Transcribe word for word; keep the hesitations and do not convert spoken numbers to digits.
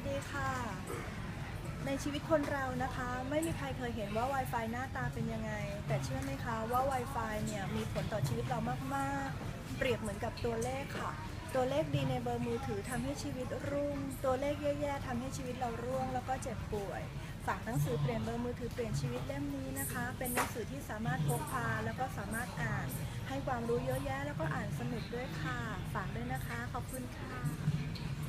ดีค่ะในชีวิตคนเรานะคะไม่มีใครเคยเห็นว่า Wi-Fi หน้าตาเป็นยังไงแต่เชื่อไหมคะว่า Wi-Fi เนี่ยมีผลต่อชีวิตเรามากๆเปรียบเหมือนกับตัวเลขค่ะตัวเลขดีในเบอร์มือถือทำให้ชีวิตรุ่งตัวเลขแย่ๆทำให้ชีวิตเราร่วงแล้วก็เจ็บป่วยฝากหนังสือเปลี่ยนเบอร์มือถือเปลี่ยนชีวิตเล่มนี้นะคะเป็นหนังสือที่สามารถพกพาแล้วก็สามารถอ่านให้ความรู้เยอะแยะแล้วก็อ่านสนุกด้วยค่ะฝากด้วยนะคะขอบคุณค่ะ